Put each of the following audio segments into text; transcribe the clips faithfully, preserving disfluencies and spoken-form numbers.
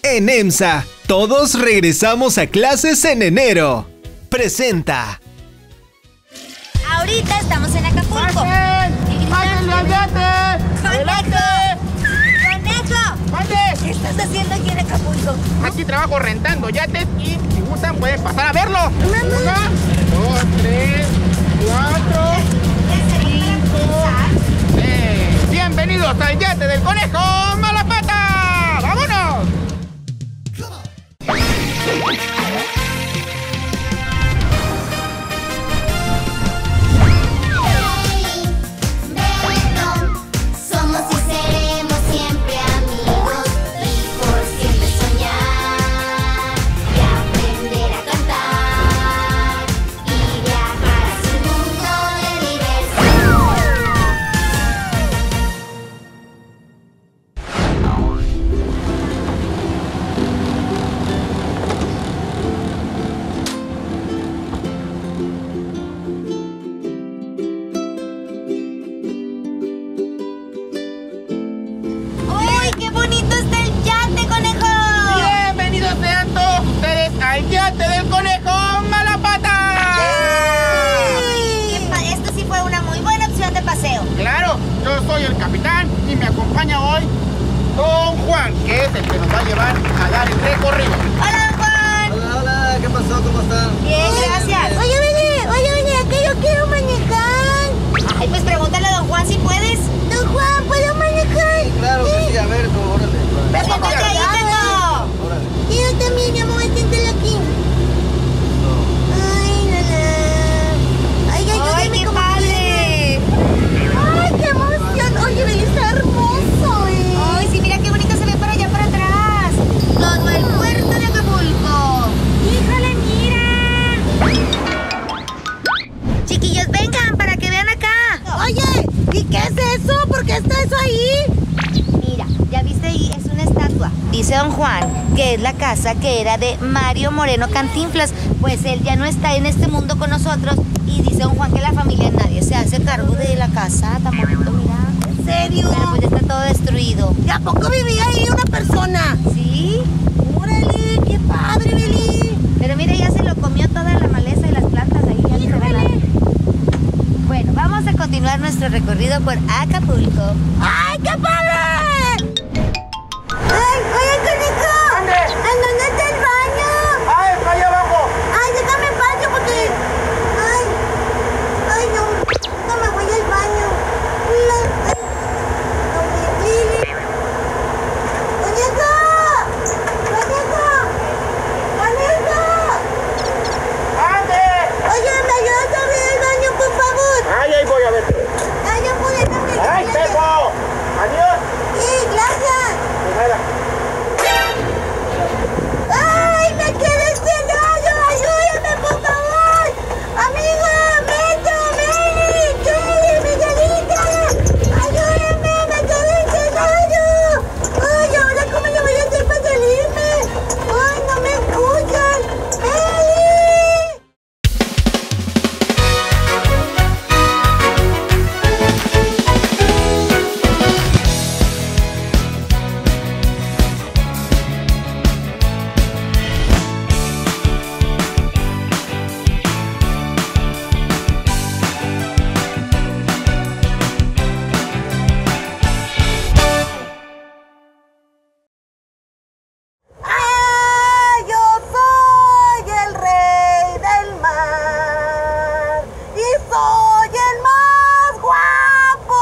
En EMSA, todos regresamos a clases en enero. Presenta. Ahorita estamos en Acapulco. ¡Pásenle al yate! ¡Conejo! ¡Conejo! ¡Mande! ¿Qué estás haciendo aquí en Acapulco? Aquí trabajo rentando yates y si gustan pueden pasar a verlo. Una, dos, tres, cuatro, cinco, seis. Bienvenidos al yate del Conejo Malapata. ¡Vámonos! Somos y seremos siempre amigos y por siempre soñar y aprender a cantar y viajar hacia un mundo de diversión. ¡Uy, qué bonito está el yate, Conejo! Bienvenidos sean todos ustedes al yate del Conejo Malapata. Qué pa- Esto sí fue una muy buena opción de paseo. Claro, yo soy el capitán y me acompaña hoy Don Juan, que es el que nos va a llevar a dar el recorrido. ¡Hola, don Juan! Hola, hola, ¿qué pasó? ¿Cómo están? Bien, gracias. Oye, vení, oye, vení, que yo quiero manejar. Ay, pues pregúntale a don Juan si puedes. Don Juan, ¿puedo manejar? Sí, claro que sí, a ver, tú, órale. Pues siéntate ahí, tengo. Órale. Y yo también, mi amor, siéntale aquí. Ay, la, la. Ay, ay, ay, qué padre. Ay, qué emoción. Oye, Beli, está hermoso, eh. Ay, sí, mira qué bonito se ve para allá, para atrás. Todo el puerto de Acapulco. ¡Híjole, mira! Chiquillos, vengan para que vean acá. Oye, ¿y qué es eso? ¿Por qué está eso ahí? Mira, ya viste ahí, es una estatua. Dice don Juan que es la casa que era de Mario Moreno Cantinflas. Pues él ya no está en este mundo con nosotros. Y dice don Juan que la familia nadie se hace cargo de la casa. Tan bonito, mira. ¿En serio? Pero pues ya está todo destruido. ¿Y a poco vivía ahí una persona? Sí. ¡Órale! ¡Qué padre, Beli! Pero mira, ya se lo comió toda la maleza y las plantas ahí. Ya no se ve nada. Bueno, vamos a continuar nuestro recorrido por Acapulco. ¡Ay, qué padre! ¡Ay, oye, Conejo! ¿Dónde? ¿En dónde está el baño? ¡Ah, está ahí abajo! Ay, déjame el baño porque... Ay, ay, no, no me voy al baño. La- ay, no me Lili. ¡Conejo! ¡Conejo! ¡Conejo! ¡Ande! Oye, ¿me ayudas a abrir el baño, por favor? ¡Ay, ahí voy a ver! Ay, no pude también. ¡Ay, Pepo! ¡Adiós! Sí, gracias. De nada. ¡Ay, me quedé sin gallo! ¡Ayúdame, por favor! ¡Amigo, Beto, Meli, Kelly, Miguelita! ¡Ayúdame, me quedé sin gallo! ¡Ay, ahora cómo le voy a hacer para salirme! ¡Ay, no me escuchan! ¡Meli! ¡Ah! Yo soy el rey del mar y soy el más guapo.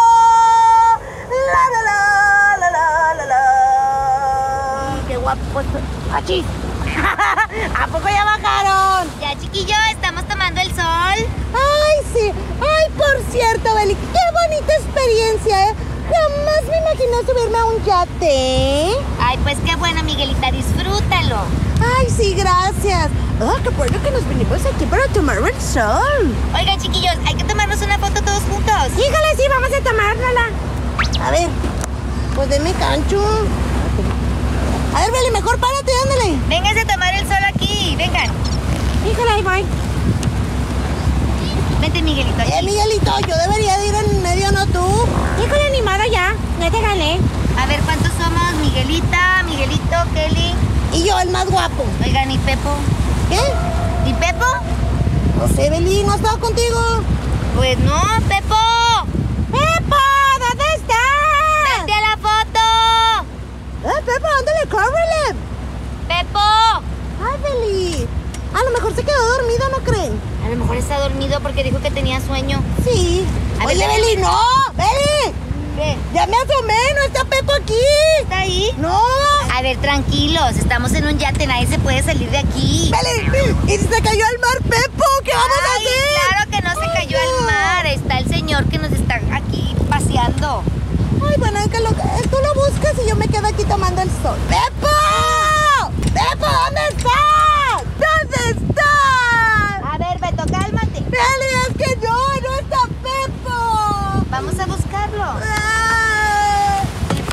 La la la la la la la. ¡Qué guapo estoy! ¡Achis! ¿A poco ya bajaron? Ya, chiquillo, estamos tomando el sol. ¡Ay, sí! ¡Ay, por cierto, Beli! ¡Qué bonita experiencia, eh! Jamás me imaginé subirme a un yate. Ay, pues qué bueno, Miguelita, disfrútalo. Ay, sí, gracias. Oh, qué bueno que nos vinimos aquí para tomar el sol. Oigan, chiquillos, hay que tomarnos una foto todos juntos. Híjole, sí, vamos a tomárnosla. A ver, pues denme cancho. A ver, Beli, mejor párate, ándale. Vénganse a tomar el sol aquí, vengan. Híjole, ahí voy. Vente, Miguelito. Eh, Miguelito, yo debería de ir en medio, ¿no tú? Híjole, animado ya. Ya te gané. A ver, ¿cuántos somos? Miguelita, Miguelito, Kelly. Y yo, el más guapo. Oigan, ¿y Pepo? ¿Qué? ¿Y Pepo? No sé, Beli, ¿no estaba contigo? Pues no, Pepo. ¡Pepo! ¿Dónde estás? ¡Vete a la foto! ¡Eh, Pepo, ándale, córrele! ¡Pepo! ¡Ay, Beli! A lo mejor se quedó dormido, ¿no creen? A lo mejor está dormido porque dijo que tenía sueño. Sí. A ver, Oye, déjame- Beli, no. Beli, ¿Qué? ya me asomé, no está Pepo aquí. ¿Está ahí? No. A ver, tranquilos, estamos en un yate, nadie se puede salir de aquí. Beli, ¿y si se cayó al mar, Pepo? ¿Qué vamos a Ay, hacer? claro que no se cayó al mar. Está el señor que nos está aquí paseando. Ay, bueno, es que lo, eh, tú lo buscas y yo me quedo aquí tomando el sol. ¡Pepo! ¡Pepo, ¿dónde estás? ¿Dónde estás? A ver, Beto, cálmate. Beli, es que no, no está Pepo. Vamos a buscarlo. Ah,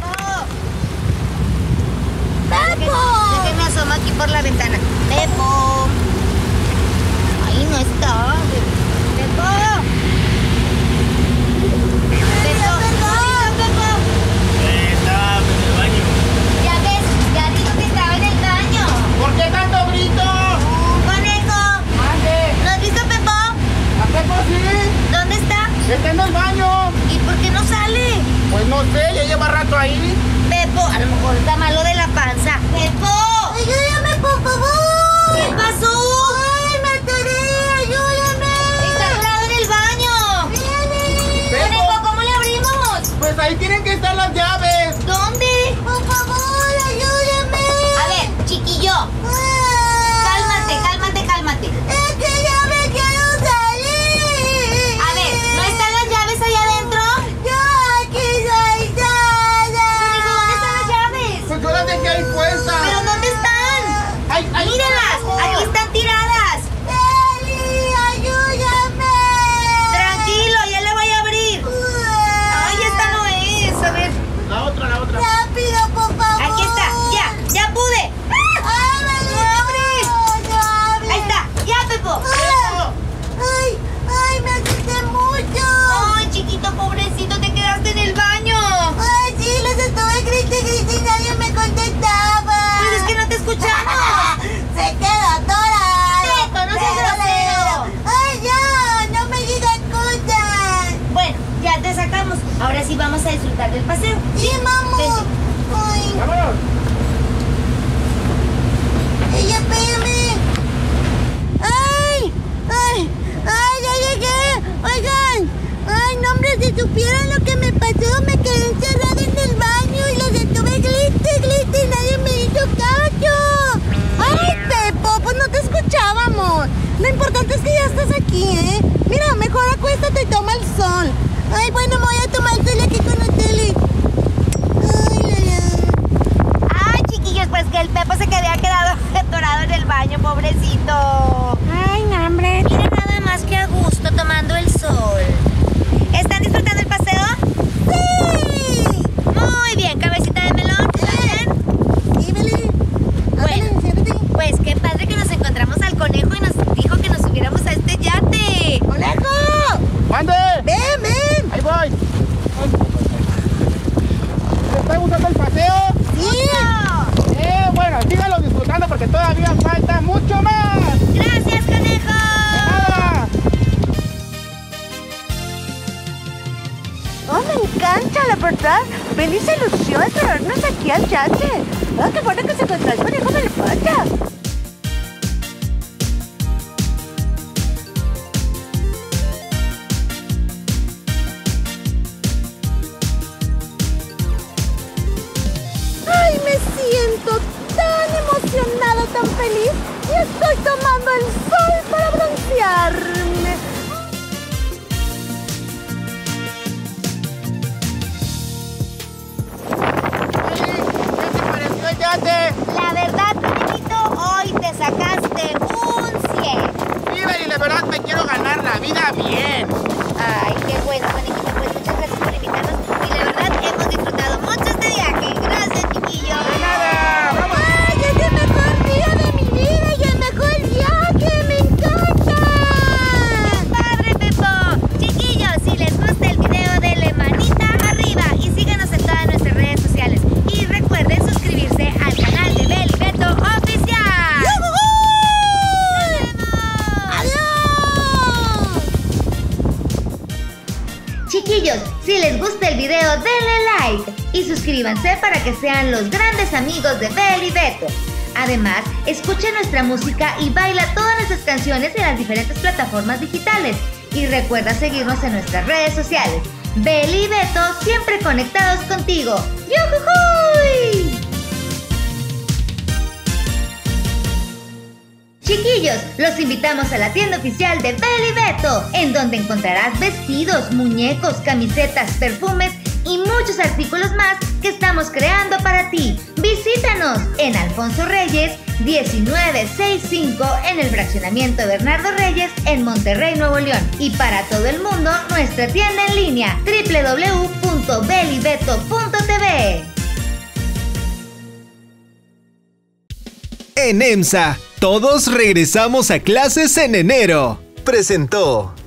Pepo. ¡Pepo! Déjenme asoma aquí por la ventana. Pepo. Ahí no está. Pepo. Pepo. Pepo. Estaba en el baño. Ya ves, ya dijo que estaba en el baño. ¿Por qué tanto grito? Conejo. Ande. ¿No has visto a Pepo? ¿A Pepo sí? ¿Dónde está? Está en el baño. ¿Y por qué no sale? Pues no sé, ya lleva rato ahí. Pepo, a lo mejor está malo de la panza. ¡Pepo! ¡Ayúdame, por favor! ¿Qué pasó? ¡Ay, me atoré! ¡Ayúdame! Está atorado en el baño. ¡Beli! Conejo, ¿cómo le abrimos? Pues ahí tienen que estar las llaves. ¿Dónde? ¡Por favor, ayúdame! A ver, chiquillo, Ah, cálmate, cálmate, cálmate. ¡Es que ya me quiero salir! A ver, ¿no están las llaves allá adentro? ¡Yo aquí soy sola! Conejo, ¿dónde están las llaves? Pues yo las dejé ahí puestas. ¿Pero dónde están? Ay, ay, Míralas, abajo. aquí están tiradas. ¡Beli, ayúdame! Tranquilo, ya le voy a abrir. Ay, esta no es. A ver, La otra, la otra. ¡Rápido, por favor! aquí está. Ya, ya pude. ¡Ay, Beli, ¡No abres! no, no abres! Ahí está, ya, Pepo. ¡Ah! ¡Ay, ay, me asusté mucho! Ay, chiquito, pobrecito, te quedaste en el baño. ¡Ay, sí, les estuve grite, grite y nadie me contestaba! Pues es que no te escuchamos. ¡Se quedó atorado! Beto, no seas Pero, grosero. ¡Ay, ya! ¡No me digas cosas! Bueno, ya te sacamos. Ahora sí vamos a disfrutar del paseo. ¡Sí, mamá! Vente. ¡Ay! Vámonos. ¡Ella, espérame! ¡Ay! ¡Ay! ¡Ay, ya llegué! ¡Oigan! ¡Ay, no, hombre! Si supieran lo que me pasó, me quedé encerrada en el baño y los estuve glite, glite y nadie me hizo caso. ¡Ay, Pepo! Pues no te escuchábamos. Lo importante es que ya estás aquí, ¿eh? Mira, mejor acuéstate y toma el sol. Ay, bueno, me voy a tomar el sol aquí con la tele. Ay, la, la. Ay, chiquillos, pues que el Pepo se que había quedado atorado en el baño, pobrecito. Ay, no, hombre. Mira nada más que a gusto tomando el sol. ¿Están disfrutando el paseo? ¡Sí! Muy bien, cabecita de melón. ¿Bien? Sí, Beli. Bueno. Ándale, siéntate. Pues qué padre que nos encontramos al conejo y nos dijo que nos subiéramos a este yate. ¡Conejo! ¡Ande! ¡Ven, ven! Ahí voy. ¿Te está gustando el paseo? ¡Sí! Eh, bueno, síganlo disfrutando porque todavía falta mucho más. Gracias, conejo. ¡Nada! ¡Oh, me encanta, la verdad! Beli se lució de traernos aquí al yate. ¡Ah, qué bueno que se encontró el conejo de la pata! ¡Ay, me siento tan emocionada, tan feliz! ¡Y estoy tomando el sol para broncearme! ¿Qué te pareció el yate? La verdad, conejito, hoy te sacaste un cien. Sí, Beli, la verdad me quiero ganar la vida bien. Ay, qué bueno, conejito. Pues muchas gracias por invitarnos. Y la verdad, hemos disfrutado mucho este viaje. Gracias, chiquillo. ¡De nada! ¡Vamos! ¡Ay, es el mejor día de mi vida y el mejor viaje! ¡Me encanta! ¡Padre, Pepo! Chiquillos, si les gusta el video, denle manita arriba y síganos en todas nuestras redes sociales. el video denle like y suscríbanse para que sean los grandes amigos de Bel y Beto. Además, escucha nuestra música y baila todas nuestras canciones en las diferentes plataformas digitales. Y recuerda seguirnos en nuestras redes sociales. Bel y Beto, siempre conectados contigo. ¡Yujujuy! Chiquillos, los invitamos a la tienda oficial de Bel y Beto, en donde encontrarás vestidos, muñecos, camisetas, perfumes y muchos artículos más que estamos creando para ti. Visítanos en Alfonso Reyes diecinueve sesenta y cinco en el fraccionamiento Bernardo Reyes en Monterrey, Nuevo León. Y para todo el mundo, nuestra tienda en línea doble u doble u doble u punto bel y beto punto t v. En EMSA, todos regresamos a clases en enero. Presentó.